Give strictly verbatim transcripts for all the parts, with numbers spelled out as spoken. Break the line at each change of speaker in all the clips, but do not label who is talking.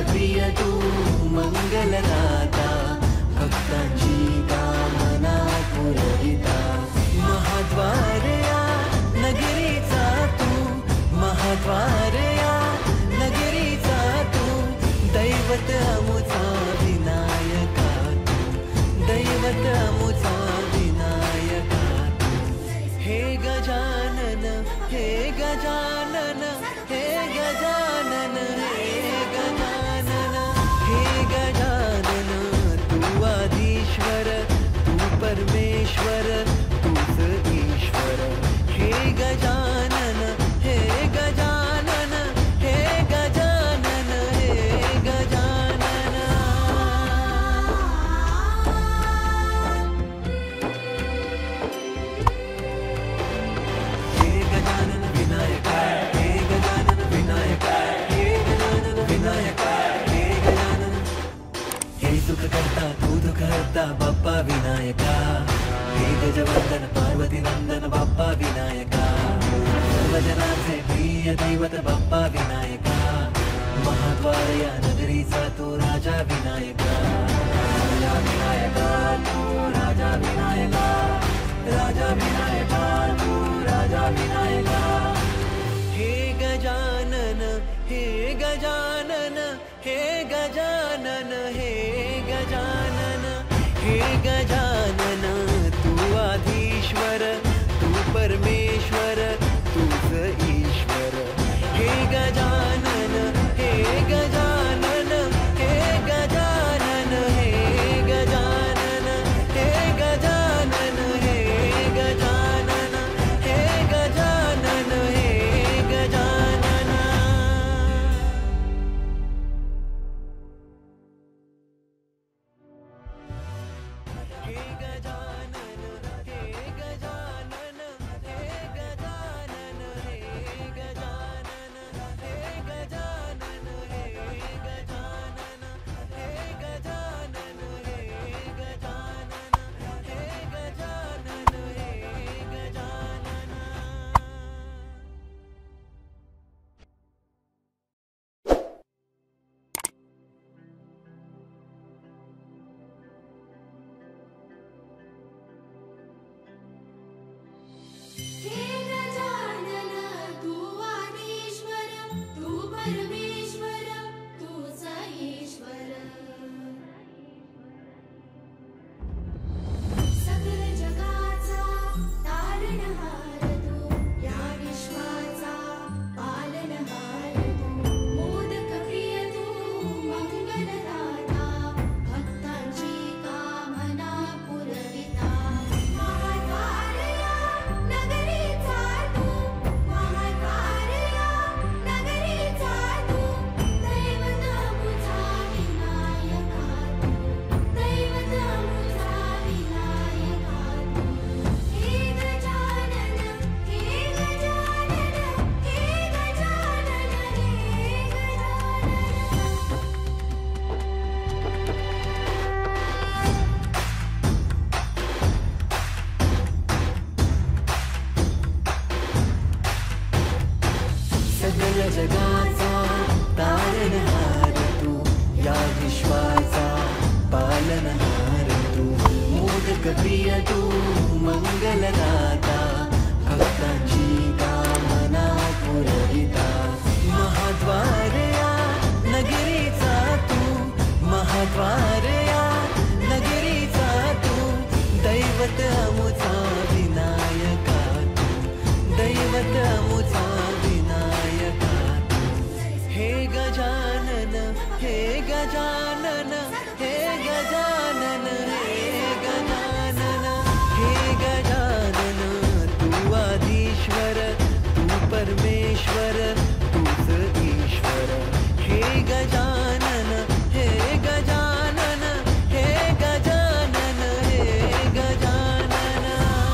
प्रिय तू मंगलदाता, भक्तांची कामना पुरविता, महाद्वार या नगरीचा तू, महाद्वार या नगरीचा तू, दैवत अमुचा विनायका तू, दैवत अमुचा विनायका तू, हे गजानन हे गजानन हे गजानन हे गजानन हे गजानन, तू आदिश्वर तू परमेश्वर तूच ईश्वर, हे गजानन हे गजानन हे गजानन हे गजानन, हे गजानन विनायका, हे गजानन विनायका, हे गजानन विनायका, हे गजानन, हे सुख करता तू दुःख हरता बाप्पा विनायका, हे गजवंदन पार्वती नंदन बाप्पा विनायका, सर्वजनांचे प्रिय दैवत बाप्पा विनायका, महाद्वार या नगरीचा तू राजा विनायका, राजा विनायका तू राजा विनायका, राजा विनायका तू राजा विनायका, हे गजानन हे गजानन हे गजानन हे गजानन हे गजानन, तू आदिश्वर तू परमेश्वर तूच ईश्वर, हे गजानन हे गजानन हे गजानन हे गजानन हे गजानन हे गजानन हे गजानन हे गजानन, हे गजानन हे गजानन हे गजानन हे गजानन हे गजानन हे गजानन हे गजानन हे गजानन हे गजानन हे गजानन।
हे गजानन तू आदिश्वर तू परमेश्वर तूच ईश्वर, सकल जगाचा तारणहार तू, या विश्वाचा पालनहार तू, मोदक प्रिय तू मंगलदाता, भक्तांची कामना पुरविता, महाद्वार या नगरीचा तू, महाद्वार या नगरीचा तू, दैवत अमुचा विनायका तू, दैवत अमुचा विनायका तू, हे गजानन हे गजानन हे गजानन हे
सगळ जगाचा तारणहार तू, या विश्वाचा पालनहार तू, मोदक प्रिय तू मंगलदाता, भक्तांची कामना पुरविता, महाद्वार या नगरीचा तू, महाद्वार या नगरीचा तू, दैवत अमुचा विनायका तू, दैवत अमुचा विनायका तू, हे गजानन हे गजानन हे गजानन हे गजानन हे गजानन, तू आदिश्वर तू परमेश्वर तूच ईश्वर, हे गजानन हे गजानन हे गजानन हे गजानन,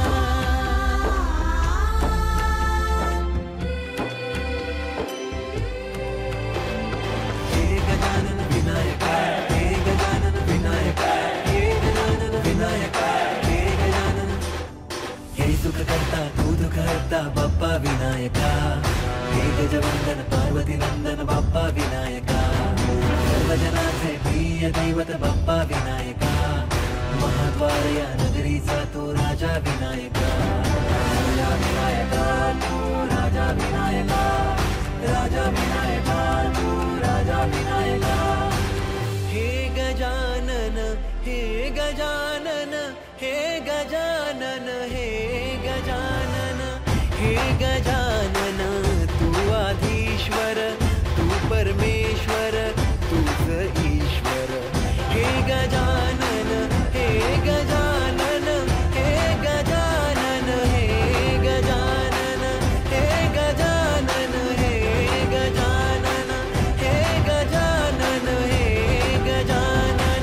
हे गजानन विनायका, हे गजानन विनायका, हे गजानन विनायका, हे गजानन, हे सुख करता तू दुःख हरता बाप्पा विनायका, हे गजवंदन पार्वती नंदन बाप्पा विनायका, सर्वजनाचे प्रिय दैवत बाप्पा विनायका, महाद्वार या नगरीचा तो राजा विनायका. राजा विनायका तू राजा विनायका, राजा विनायका तू राजा विनायका. हे गजानन हे गजानन हे गजानन हे गजानन हे गजानन, तू आधीश्वर तू परमेश्वर तूच ईश्वर. हे गजानन हे गजानन हे गजानन हे गजानन हे गजानन हे गजानन हे गजानन हे गजानन.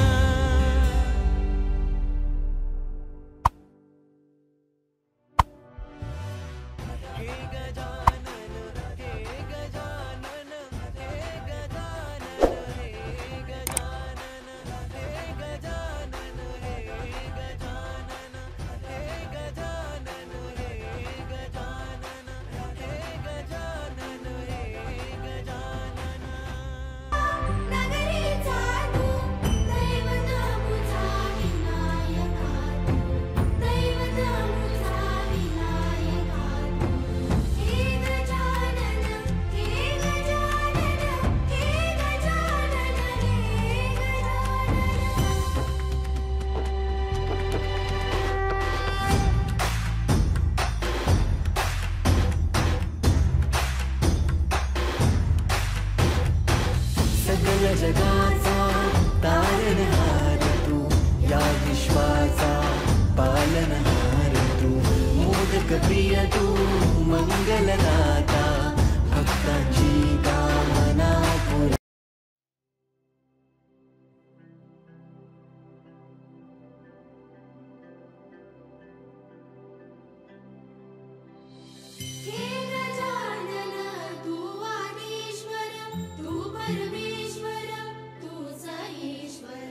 हे गजानन हे गजानन हे गजानन हे गजानन हे गजानन हे गजानन हे गजानन हे गजानन हे गजानन हे गजानन.
नगरीचा तू दैवत मुझा विनायका, तू दैवत मुझा विनायका. हे गजानन हे गजानन हे गजानन हे
सकल जगाचा तारणहार तू, या विश्वाचा पालनहार तू. मोदक प्रिय तू मंगलदाता, भक्तांची कामना पुरा.
हे गजानन तू आदिश्वर तू परमेश्वर तूच ईश्वर.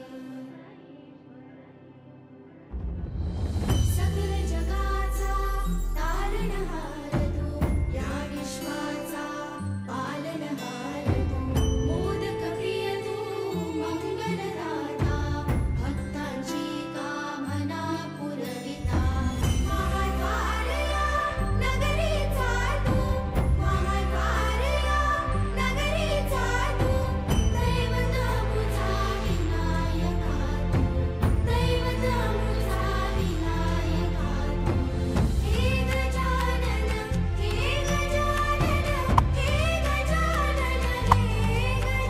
सकल जगाचा तारणहार तू, या विश्वाचा पालनहार तू. मोदक प्रिय तू मंगलदाता, भक्तांची कामना पुरविता. महाद्वार या नगरीचा तू, महाद्वार या नगरीचा तू, दैवत मुझा विनायका, तू दैवत मुझा विनायका. हे गजानन हे गजानन हे गजानन हे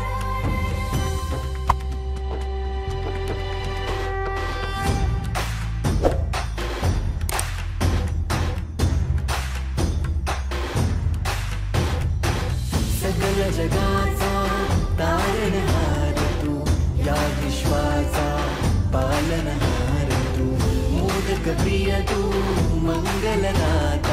सकल जगाचा तारणहार तू, या विश्वाचा पालनहार तू. मोदक प्रिय तू मंगलदाता,